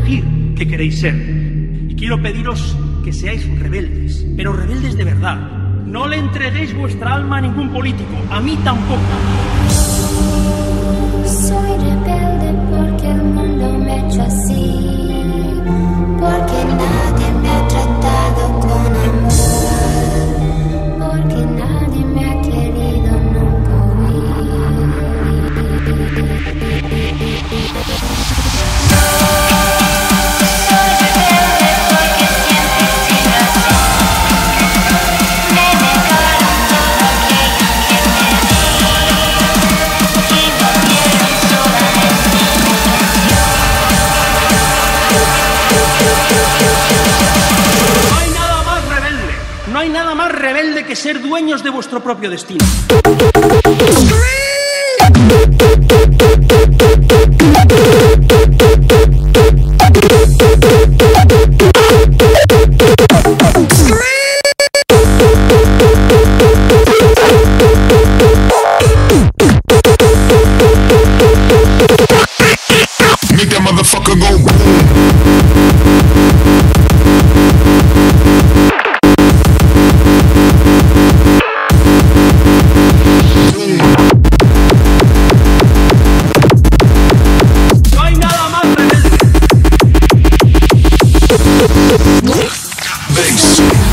decir qué queréis ser. Y quiero pediros que seáis rebeldes, pero rebeldes de verdad. No le entreguéis vuestra alma a ningún político, a mí tampoco. Soy rebelde porque el mundo me ha hecho así, porque nadie me ha tratado con amor, porque nadie me ha querido nunca No hay nada más rebelde que ser dueños de vuestro propio destino. Make that motherfucker go. Bass.